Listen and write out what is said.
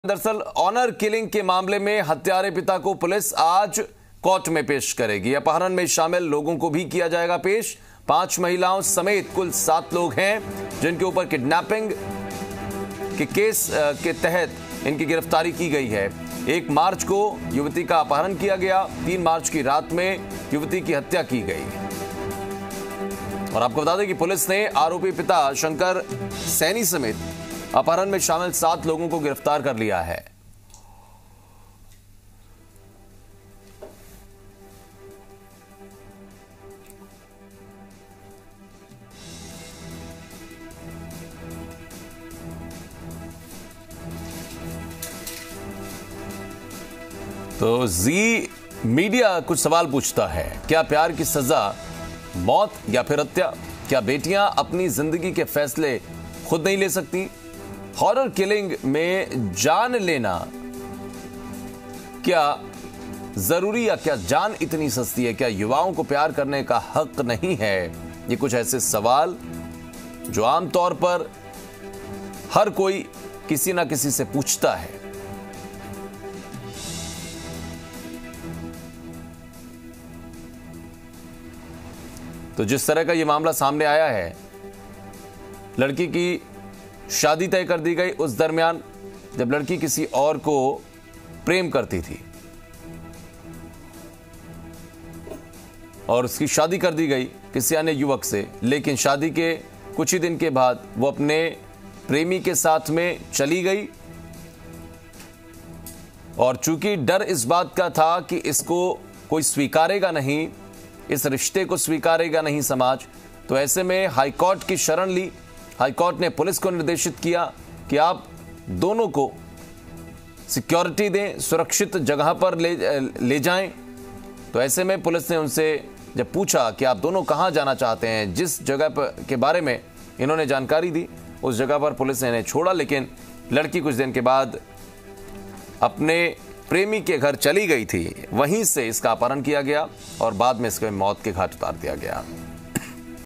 दरअसल honour killing के मामले में हत्यारे पिता को पुलिस आज कोर्ट में पेश करेगी। अपहरण में शामिल लोगों को भी किया जाएगा पेश। 5 महिलाओं समेत कुल 7 लोग हैं जिनके ऊपर किडनैपिंग के केस के तहत इनकी गिरफ्तारी की गई है। 1 मार्च को युवती का अपहरण किया गया, 3 मार्च की रात में युवती की हत्या की गई। और आपको बता दें कि पुलिस ने आरोपी पिता शंकर सैनी समेत अपहरण में शामिल 7 लोगों को गिरफ्तार कर लिया है। तो जी मीडिया कुछ सवाल पूछता है, क्या प्यार की सजा मौत या फिर हत्या? क्या बेटियां अपनी जिंदगी के फैसले खुद नहीं ले सकती? हॉरर किलिंग में जान लेना क्या जरूरी या क्या जान इतनी सस्ती है? क्या युवाओं को प्यार करने का हक नहीं है? ये कुछ ऐसे सवाल जो आमतौर पर हर कोई किसी ना किसी से पूछता है। तो जिस तरह का ये मामला सामने आया है, लड़की की शादी तय कर दी गई उस दरमियान जब लड़की किसी और को प्रेम करती थी और उसकी शादी कर दी गई किसी अन्य युवक से। लेकिन शादी के कुछ ही दिन के बाद वो अपने प्रेमी के साथ में चली गई और चूंकि डर इस बात का था कि इसको कोई स्वीकारेगा नहीं, इस रिश्ते को स्वीकारेगा नहीं समाज, तो ऐसे में हाईकोर्ट की शरण ली। हाईकोर्ट ने पुलिस को निर्देशित किया कि आप दोनों को सिक्योरिटी दें, सुरक्षित जगह पर ले जाएं। तो ऐसे में पुलिस ने उनसे जब पूछा कि आप दोनों कहां जाना चाहते हैं, जिस जगह के बारे में इन्होंने जानकारी दी उस जगह पर पुलिस ने इन्हें छोड़ा। लेकिन लड़की कुछ दिन के बाद अपने प्रेमी के घर चली गई थी, वहीं से इसका अपहरण किया गया और बाद में इसके मौत के घाट उतार दिया गया।